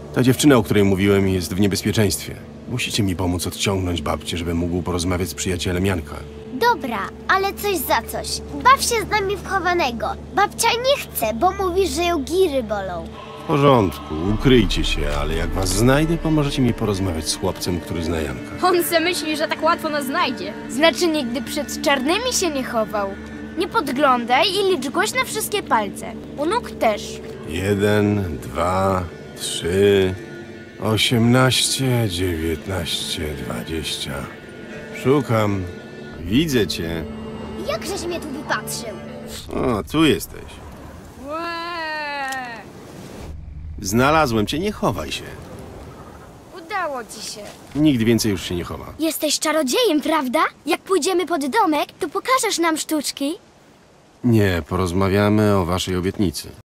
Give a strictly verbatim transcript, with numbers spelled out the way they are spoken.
Ta dziewczyna, o której mówiłem, jest w niebezpieczeństwie. Musicie mi pomóc odciągnąć babcię, żebym mógł porozmawiać z przyjacielem Janka. Dobra, ale coś za coś. Baw się z nami w chowanego. Babcia nie chce, bo mówisz, że ją giry bolą. W porządku, ukryjcie się, ale jak was znajdę, pomożecie mi porozmawiać z chłopcem, który zna Janka. On se myśli, że tak łatwo nas znajdzie. Znaczy nigdy przed czarnymi się nie chował. Nie podglądaj i licz głośno wszystkie palce. U nóg też. Jeden, dwa, trzy, osiemnaście, dziewiętnaście, dwadzieścia. Szukam. Widzę cię. Jakżeś mnie tu wypatrzył? O, tu jesteś. Łeee. Znalazłem cię, nie chowaj się. Udało ci się. Nikt więcej już się nie chowa. Jesteś czarodziejem, prawda? Jak pójdziemy pod domek, to pokażesz nam sztuczki. Nie, porozmawiamy o waszej obietnicy.